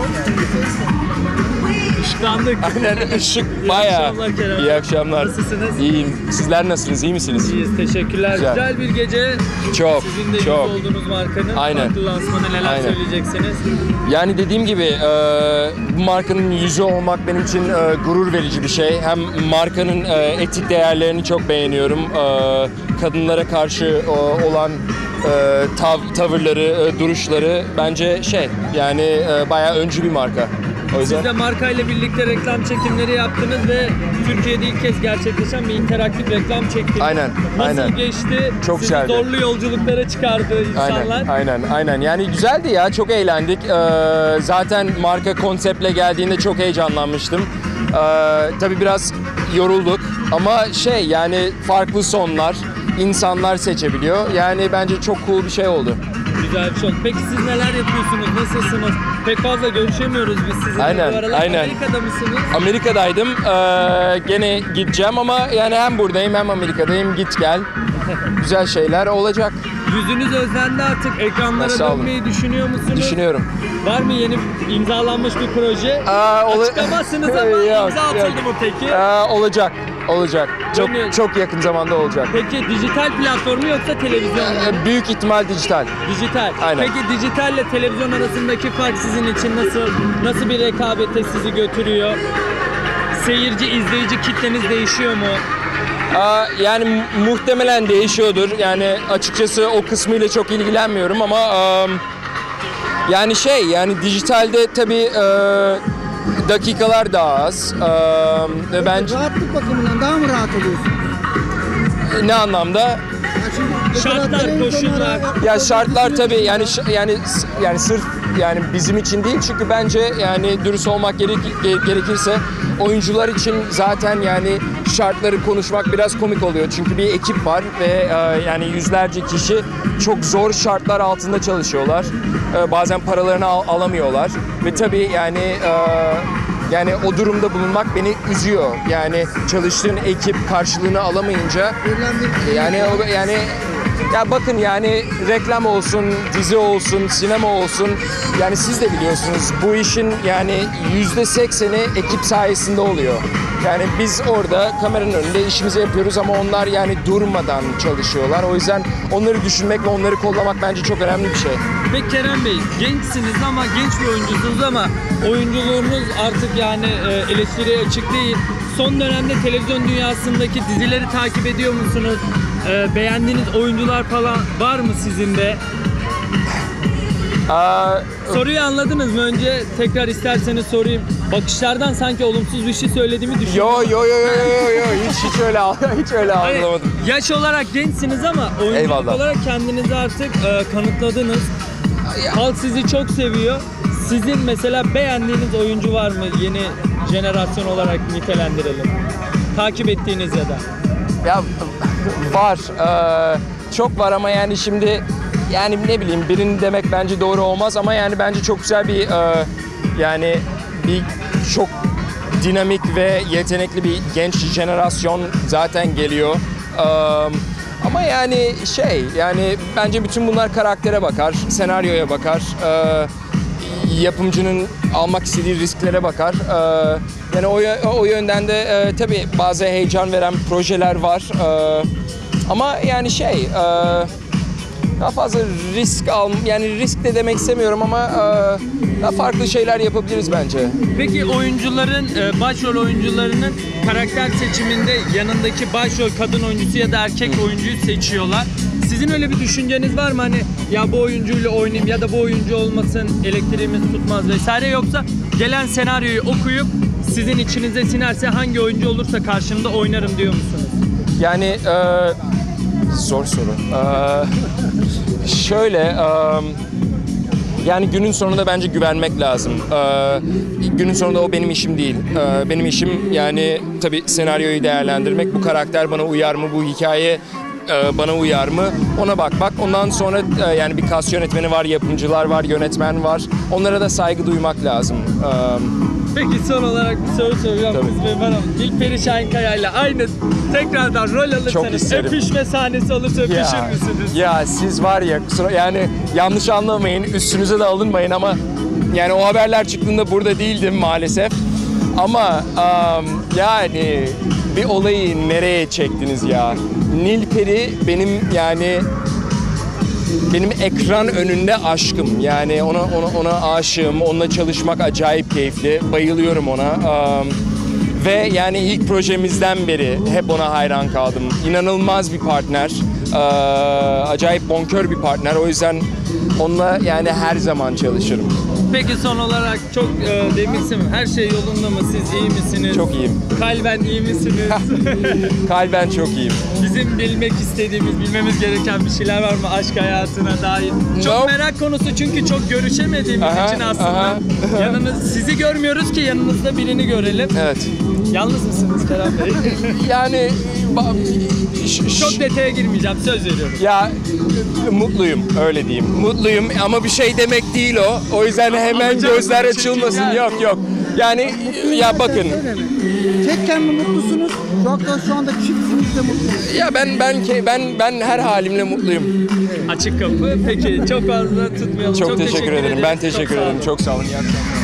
Işıklandık. Aynen, ışık bayağı. İyi akşamlar. Nasılsınız? İyiyim. Sizler nasılsınız? İyi misiniz? İyiyiz, teşekkürler. Güzel bir gece. Çok, Sizin de yüz çok. olduğunuz markanın Aynen. farklı lansmanı, neler Aynen. söyleyeceksiniz? Yani dediğim gibi bu markanın yüzü olmak benim için gurur verici bir şey. Hem markanın etik değerlerini çok beğeniyorum. Kadınlara karşı olan tavırları, duruşları bence yani bayağı öncü bir marka. O yüzden... Siz de markayla birlikte reklam çekimleri yaptınız ve Türkiye'de ilk kez gerçekleşen bir interaktif reklam çektiniz. Aynen, Nasıl aynen. geçti? Çok Sizi güzeldi. zorlu yolculuklara çıkardı insanlar. Aynen. Yani güzeldi ya, çok eğlendik. Zaten marka konseptle geldiğinde çok heyecanlanmıştım. Tabii biraz yorulduk ama yani farklı sonlar, insanlar seçebiliyor. Yani bence çok cool bir şey oldu. Güzel çok. Peki siz neler yapıyorsunuz? Nasılsınız? Pek fazla görüşemiyoruz biz sizinle. Aynen, Bu aralar aynen. Amerika'da mısınız? Amerika'daydım. Gene gideceğim ama yani hem buradayım hem Amerika'dayım. Git gel. Güzel şeyler olacak. Yüzünüz özlendi artık. Ekranlara Sağ olun. dönmeyi düşünüyor musunuz? Düşünüyorum. Var mı yeni imzalanmış bir proje? Açıklamazsınız ama Yok, imza atıldı mı peki? Olacak. Çok yakın zamanda olacak. Peki dijital platformu yoksa televizyon mu? Büyük ihtimal dijital. Dijital. Aynen. Peki dijitalle televizyon arasındaki fark sizin için nasıl bir rekabete sizi götürüyor? Seyirci, izleyici kitleniz değişiyor mu? Yani muhtemelen değişiyordur. Yani açıkçası o kısmıyla çok ilgilenmiyorum ama yani dijitalde tabii dakikalar daha az. Bence Rahatlık bakımından daha mı rahat oluyorsunuz? ne anlamda? Şartlar, koşullar. Ya şartlar tabii yani sırf yani bizim için değil çünkü bence yani dürüst olmak gerekirse oyuncular için zaten yani şartları konuşmak biraz komik oluyor. Çünkü bir ekip var ve yani yüzlerce kişi çok zor şartlar altında çalışıyorlar. Bazen paralarını alamıyorlar ve tabii yani o durumda bulunmak beni üzüyor. Yani çalıştığın ekip karşılığını alamayınca ya bakın yani reklam olsun, dizi olsun, sinema olsun yani siz de biliyorsunuz bu işin yani %80'i ekip sayesinde oluyor. Yani biz orada kameranın önünde işimizi yapıyoruz ama onlar yani durmadan çalışıyorlar. O yüzden onları düşünmek ve onları kollamak bence çok önemli bir şey. Peki Kerem Bey, gençsiniz ama genç bir oyuncusunuz ama oyunculuğunuz artık yani eleştiriye açık değil. Son dönemde televizyon dünyasındaki dizileri takip ediyor musunuz? Beğendiğiniz oyuncular falan var mı sizin de? Soruyu anladınız mı? Önce tekrar isterseniz sorayım. Bakışlardan sanki olumsuz bir şey söylediğimi düşünüyorum. Yo hiç öyle Hayır, anlamadım. yaş olarak gençsiniz ama oyunculuk Eyvallah. olarak kendinizi artık kanıtladınız. Halk sizi çok seviyor. Sizin mesela beğendiğiniz oyuncu var mı? Yeni jenerasyon olarak nitelendirelim. Takip ettiğiniz ya da. Ya var. Çok var ama yani şimdi yani ne bileyim birini demek bence doğru olmaz ama yani bence çok güzel bir yani bir çok dinamik ve yetenekli bir genç jenerasyon zaten geliyor. Ama yani yani bence bütün bunlar karaktere bakar, senaryoya bakar, yapımcının almak istediği risklere bakar. Yani o yönden de tabii bazı heyecan veren projeler var. Ama yani daha fazla risk yani risk de demek istemiyorum ama daha farklı şeyler yapabiliriz bence. Peki oyuncuların, başrol oyuncularının karakter seçiminde yanındaki başrol kadın oyuncusu ya da erkek oyuncuyu seçiyorlar. Sizin öyle bir düşünceniz var mı? Hani ya bu oyuncuyla oynayayım ya da bu oyuncu olmasın, elektriğimiz tutmaz vesaire, yoksa gelen senaryoyu okuyup sizin içinize sinerse hangi oyuncu olursa karşımda oynarım diyor musunuz? Yani zor soru. Yani günün sonunda bence güvenmek lazım. Günün sonunda o benim işim değil. Benim işim yani tabii senaryoyu değerlendirmek. Bu karakter bana uyar mı? Bu hikaye bana uyar mı? Ona bakmak. Ondan sonra yani bir kas yönetmeni var, yapımcılar var, yönetmen var. Onlara da saygı duymak lazım. Peki son olarak bir soru soracağım. Nilperi Şahinkaya ile aynı tekrardan rol alırsanız öpüşme sahnesi olursa öpüşür müsünüz? Ya siz var ya yani yanlış anlamayın, üstünüze de alınmayın ama yani o haberler çıktığında burada değildim maalesef. Ama yani bir olayı nereye çektiniz ya? Nilperi benim ekran önünde aşkım. Yani ona aşığım. Onunla çalışmak acayip keyifli. Bayılıyorum ona. Ve yani ilk projemizden beri hep ona hayran kaldım. İnanılmaz bir partner. Acayip bonkör bir partner. O yüzden onunla yani her zaman çalışırım. Peki son olarak çok demiştim. Her şey yolunda mı? Siz iyi misiniz? Çok iyiyim. Kalben iyi misiniz? Kalben çok iyiyim. Bizim bilmek istediğimiz, bilmemiz gereken bir şeyler var mı aşk hayatına dair? Çok Nope. merak konusu çünkü çok görüşemediğimiz için aslında. Sizi görmüyoruz ki yanınızda birini görelim. Evet. Yalnız mısınız Kerem Bey? Yani Çok detaya girmeyeceğim, söz veriyorum. ya mutluyum, öyle diyeyim. Mutluyum ama bir şey demek değil o. O yüzden hemen alacağım gözler bunu, açılmasın. çekin gel. Yok. Yani ya bakın. Öyle mi? Tekken mi mutlusunuz? Yoksa şu anda çiftsiniz de mutlusunuz? Ya ben her halimle mutluyum. Açık kapı. Peki çok fazla tutmayalım. Çok teşekkür ederim. Ben teşekkür Çok sağ ederim. olun. Çok sağ olun. İyi akşamlar.